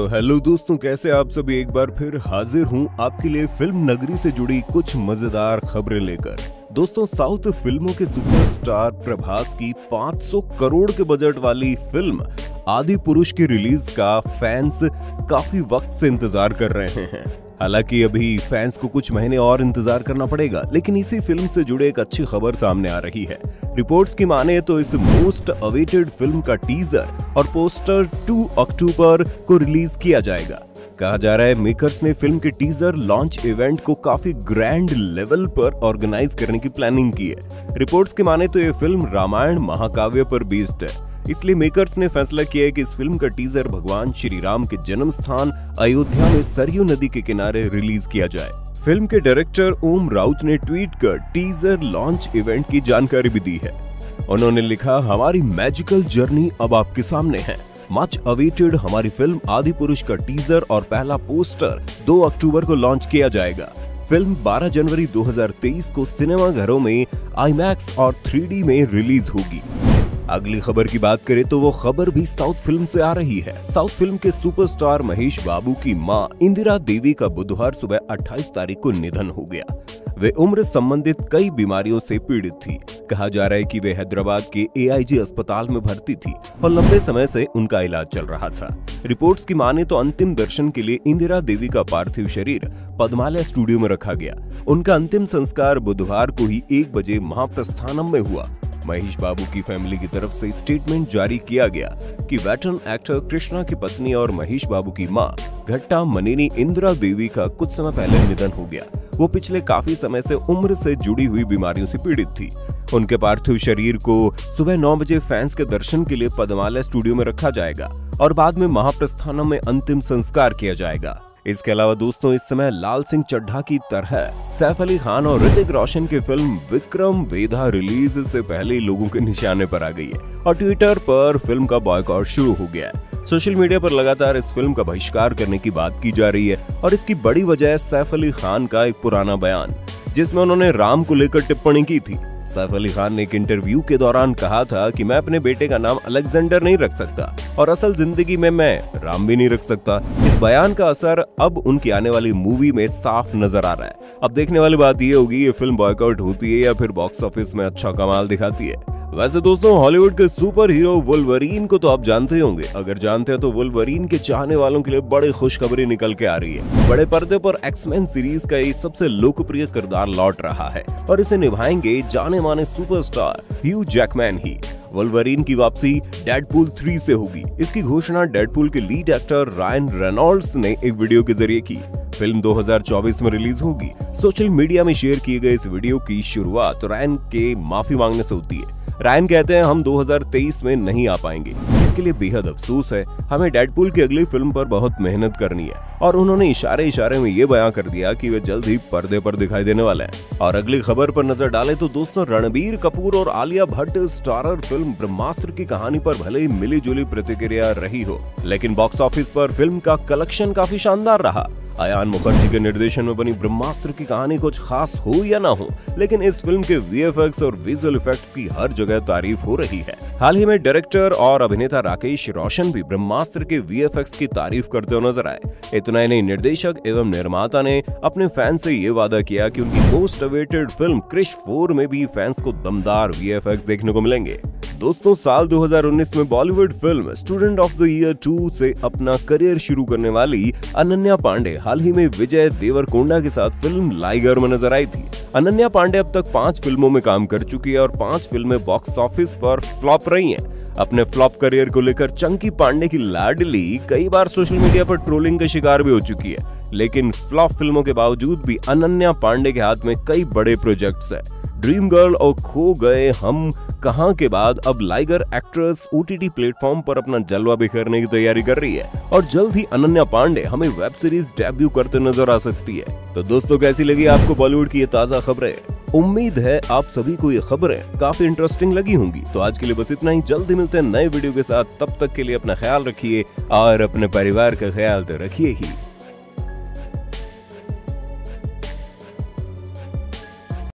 तो हेलो दोस्तों, कैसे आप सभी। एक बार फिर हाजिर हूं आपके लिए फिल्म नगरी से जुड़ी कुछ मजेदार खबरें लेकर। दोस्तों, साउथ फिल्मों के सुपरस्टार प्रभास की 500 करोड़ के बजट वाली फिल्म आदि पुरुष की रिलीज का फैंस काफी वक्त से इंतजार कर रहे हैं। हालांकि अभी फैंस को कुछ महीने और इंतजार करना पड़ेगा, लेकिन इसी फिल्म से जुड़े एक अच्छी खबर सामने आ रही है। रिपोर्ट्स की माने तो इस मोस्ट अवेटेड फिल्म का टीजर और पोस्टर 2 अक्टूबर को रिलीज किया जाएगा। कहा जा रहा है मेकर्स ने फिल्म के टीजर लॉन्च इवेंट को काफी ग्रैंड लेवल पर ऑर्गेनाइज करने की प्लानिंग की है। रिपोर्ट्स की माने तो ये फिल्म रामायण महाकाव्य पर बेस्ड है, इसलिए मेकर्स ने फैसला किया है कि इस फिल्म का टीजर भगवान श्री राम के जन्म स्थान अयोध्या में सरयू नदी के किनारे रिलीज किया जाए। फिल्म के डायरेक्टर ओम राउत ने ट्वीट कर टीजर लॉन्च इवेंट की जानकारी भी दी है। उन्होंने लिखा, हमारी मैजिकल जर्नी अब आपके सामने है। मच अवेटेड हमारी फिल्म आदि पुरुष का टीजर और पहला पोस्टर 2 अक्टूबर को लॉन्च किया जाएगा। फिल्म 12 जनवरी 2023 को सिनेमा घरों में आईमैक्स और 3D में रिलीज होगी। अगली खबर की बात करें तो वो खबर भी साउथ फिल्म से आ रही है। साउथ फिल्म के सुपरस्टार महेश बाबू की मां इंदिरा देवी का बुधवार सुबह 28 तारीख को निधन हो गया। वे उम्र संबंधित कई बीमारियों से पीड़ित थी। कहा जा रहा है कि वे हैदराबाद के AIG अस्पताल में भर्ती थी और लंबे समय से उनका इलाज चल रहा था। रिपोर्ट्स की माने तो अंतिम दर्शन के लिए इंदिरा देवी का पार्थिव शरीर पद्मालय स्टूडियो में रखा गया। उनका अंतिम संस्कार बुधवार को ही 1 बजे महाप्रस्थानम में हुआ। महेश बाबू की फैमिली की तरफ से स्टेटमेंट जारी किया गया कि वेटरन एक्टर कृष्णा की पत्नी और महेश बाबू की मां घट्टा मनेनी इंदिरा देवी का कुछ समय पहले निधन हो गया। वो पिछले काफी समय से उम्र से जुड़ी हुई बीमारियों से पीड़ित थी। उनके पार्थिव शरीर को सुबह 9 बजे फैंस के दर्शन के लिए पद्मालय स्टूडियो में रखा जाएगा और बाद में महाप्रस्थानम में अंतिम संस्कार किया जाएगा। इसके अलावा दोस्तों, इस समय लाल सिंह चड्ढा की तरह सैफ अली खान और ऋतिक रोशन की फिल्म विक्रम वेधा रिलीज से पहले लोगों के निशाने पर आ गई है और ट्विटर पर फिल्म का बॉयकॉट शुरू हो गया है। सोशल मीडिया पर लगातार इस फिल्म का बहिष्कार करने की बात की जा रही है और इसकी बड़ी वजह है सैफ अली खान का एक पुराना बयान, जिसमें उन्होंने राम को लेकर टिप्पणी की थी। सैफ अली खान ने एक इंटरव्यू के दौरान कहा था कि मैं अपने बेटे का नाम अलेक्जेंडर नहीं रख सकता और असल जिंदगी में मैं राम भी नहीं रख सकता। इस बयान का असर अब उनकी आने वाली मूवी में साफ नजर आ रहा है। अब देखने वाली बात ये होगी, ये फिल्म बॉयकॉट होती है या फिर बॉक्स ऑफिस में अच्छा कमाल दिखाती है। वैसे दोस्तों, हॉलीवुड के सुपर हीरो वुल्वरीन को तो आप जानते होंगे। अगर जानते हैं तो वुल्वरीन के चाहने वालों के लिए बड़ी खुशखबरी निकल के आ रही है। बड़े पर्दे पर एक्समैन सीरीज का ये सबसे लोकप्रिय किरदार लौट रहा है और इसे निभाएंगे जाने माने सुपरस्टार ह्यू जैकमैन ही। वुल्वरीन की वापसी डेडपूल 3 से होगी। इसकी घोषणा डेडपूल के लीड एक्टर रायन रेनॉल्ड्स ने एक वीडियो के जरिए की। फिल्म 2024 में रिलीज होगी। सोशल मीडिया में शेयर किए गए इस वीडियो की शुरुआत रायन के माफी मांगने से होती है। रायन कहते हैं, हम 2023 में नहीं आ पाएंगे, इसके लिए बेहद अफसोस है। हमें डेडपूल की अगली फिल्म पर बहुत मेहनत करनी है और उन्होंने इशारे में ये बयां कर दिया कि वे जल्द ही पर्दे पर दिखाई देने वाले हैं। और अगली खबर पर नजर डालें तो दोस्तों, रणबीर कपूर और आलिया भट्ट स्टारर फिल्म ब्रह्मास्त्र की कहानी पर भले ही मिली जुली प्रतिक्रिया रही हो, लेकिन बॉक्स ऑफिस पर फिल्म का कलेक्शन काफी शानदार रहा। अयान मुखर्जी के निर्देशन में बनी ब्रह्मास्त्र की कहानी कुछ खास हो या ना हो, लेकिन इस फिल्म के VFX और विजुअल इफेक्ट्स की हर जगह तारीफ हो रही है। हाल ही में डायरेक्टर और अभिनेता राकेश रोशन भी ब्रह्मास्त्र के VFX की तारीफ करते हुए नजर आए। इतना ही नहीं, निर्देशक एवं निर्माता ने अपने फैंस से ये वादा किया कि उनकी मोस्ट अवेटेड फिल्म क्रिश 4 में भी फैंस को दमदार VFX देखने को मिलेंगे। दोस्तों, साल 2019 में Bollywood film student of the year 2 से अपना करियर शुरू करने वाली अनन्या पांडे हाल ही में विजय देवरकोंडा के साथ फिल्म लाइगर में नजर आई थी। अनन्या पांडे अब तक 5 फिल्मों में काम कर चुकी है और 5 फिल्में बॉक्स ऑफिस पर फ्लॉप रही हैं। अपने फ्लॉप करियर को लेकर चंकी पांडे की लाडली कई बार सोशल मीडिया पर ट्रोलिंग का शिकार भी हो चुकी है, लेकिन फ्लॉप फिल्मों के बावजूद भी अनन्या पांडे के हाथ में कई बड़े प्रोजेक्ट्स हैं। ड्रीम गर्ल और खो गए हम कहां के बाद अब लाइगर एक्ट्रेस OTT प्लेटफॉर्म पर अपना जलवा बिखेरने की तैयारी कर रही है और जल्द ही अनन्या पांडे हमें वेब सीरीज डेब्यू करते नजर आ सकती है। तो दोस्तों, कैसी लगी आपको बॉलीवुड की ये ताजा खबरें? उम्मीद है आप सभी को ये खबरें काफी इंटरेस्टिंग लगी होंगी। तो आज के लिए बस इतना ही। जल्दी मिलते हैं नए वीडियो के साथ। तब तक के लिए अपना ख्याल रखिए और अपने परिवार का ख्याल तो रखिए ही।